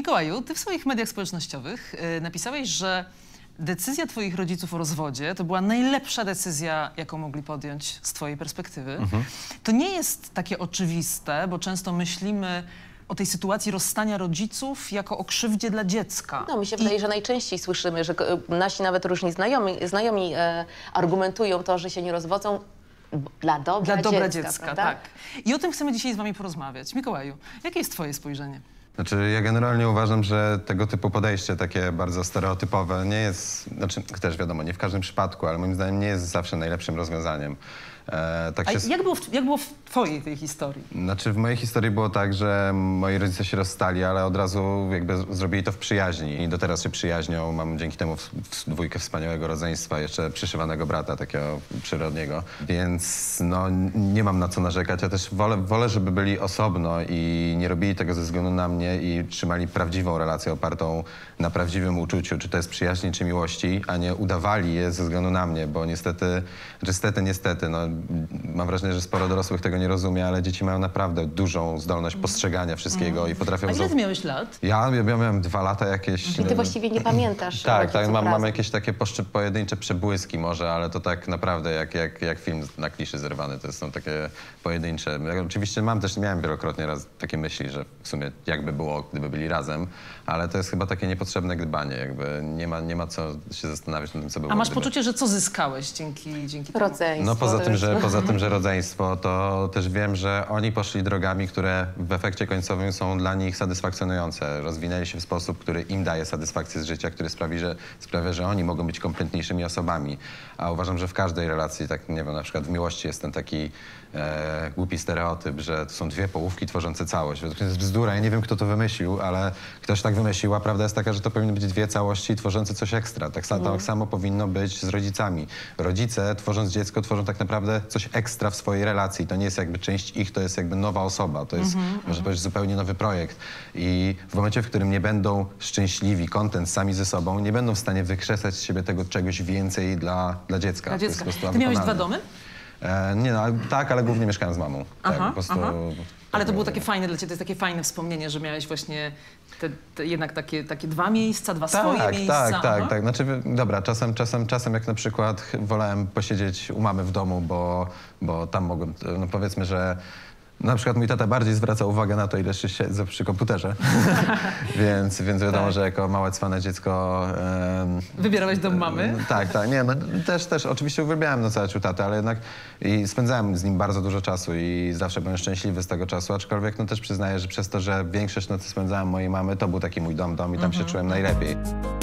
Mikołaju, ty w swoich mediach społecznościowych napisałeś, że decyzja twoich rodziców o rozwodzie to była najlepsza decyzja, jaką mogli podjąć z twojej perspektywy. To nie jest takie oczywiste, bo często myślimy o tej sytuacji rozstania rodziców jako o krzywdzie dla dziecka. No, mi się wydaje, że najczęściej słyszymy, że nasi nawet różni znajomi argumentują to, że się nie rozwodzą dla dobra dziecka, tak. I o tym chcemy dzisiaj z wami porozmawiać. Mikołaju, jakie jest twoje spojrzenie? Znaczy, ja generalnie uważam, że tego typu podejście, takie bardzo stereotypowe, nie jest, znaczy też wiadomo, nie w każdym przypadku, ale moim zdaniem nie jest zawsze najlepszym rozwiązaniem. Tak się... jak było w twojej tej historii? Znaczy, w mojej historii było tak, że moi rodzice się rozstali, ale od razu jakby zrobili to w przyjaźni i do teraz się przyjaźnią. Mam dzięki temu dwójkę wspaniałego rodzeństwa, jeszcze przyszywanego brata, takiego przyrodniego. Więc no, nie mam na co narzekać. Ja też wolę, żeby byli osobno i nie robili tego ze względu na mnie i trzymali prawdziwą relację opartą na prawdziwym uczuciu, czy to jest przyjaźni, czy miłości, a nie udawali je ze względu na mnie, bo niestety, no, mam wrażenie, że sporo dorosłych tego nie rozumie, ale dzieci mają naprawdę dużą zdolność postrzegania wszystkiego i potrafią... A ile ty miałeś lat? Ja miałem 2 lata jakieś... I ty właściwie nie pamiętasz. Tak, mam jakieś takie pojedyncze przebłyski może, ale to tak naprawdę jak film na kliszy zerwany, to są takie pojedyncze. Ja oczywiście miałem wielokrotnie takie myśli, że w sumie jakby było, gdyby byli razem, ale to jest chyba takie niepotrzebne gdybanie, jakby nie ma co się zastanawiać nad tym, co było. A masz poczucie, że co zyskałeś dzięki temu? Rodzeństwo. No poza tym, że rodzeństwo, to też wiem, że oni poszli drogami, które w efekcie końcowym są dla nich satysfakcjonujące. Rozwinęli się w sposób, który im daje satysfakcję z życia, który sprawia, że oni mogą być kompletniejszymi osobami. A uważam, że w każdej relacji, tak nie wiem, na przykład w miłości jest ten taki głupi stereotyp, że to są 2 połówki tworzące całość. To jest bzdura, ja nie wiem, kto to wymyślił, ale ktoś tak wymyślił, a prawda jest taka, że to powinny być 2 całości tworzące coś ekstra. Tak samo powinno być z rodzicami. Rodzice, tworząc dziecko, tworzą tak naprawdę coś ekstra w swojej relacji. To nie jest jakby część ich, to jest jakby nowa osoba. To jest, można powiedzieć, zupełnie nowy projekt. I w momencie, w którym nie będą szczęśliwi, content sami ze sobą, nie będą w stanie wykrzesać z siebie tego czegoś więcej dla dziecka. Dla dziecka. To jest Ty miałeś 2 domy? Nie no, tak, ale głównie mieszkałem z mamą. Tak, po prostu, Ale to było takie fajne dla ciebie, to jest takie fajne wspomnienie, że miałeś właśnie jednak takie 2 miejsca, 2 swoje miejsca. Tak. Znaczy, dobra, czasem jak na przykład wolałem posiedzieć u mamy w domu, bo tam mogłem, no powiedzmy, że na przykład mój tata bardziej zwraca uwagę na to, ile siedzę przy komputerze. więc wiadomo, że jako małe cwane dziecko... Wybierałeś dom mamy? Tak. Nie, no też oczywiście uwielbiałem nocać u taty, ale jednak i spędzałem z nim bardzo dużo czasu i zawsze byłem szczęśliwy z tego czasu, aczkolwiek no też przyznaję, że przez to, że większość nocy spędzałem mojej mamy, to był taki mój dom i tam się czułem najlepiej.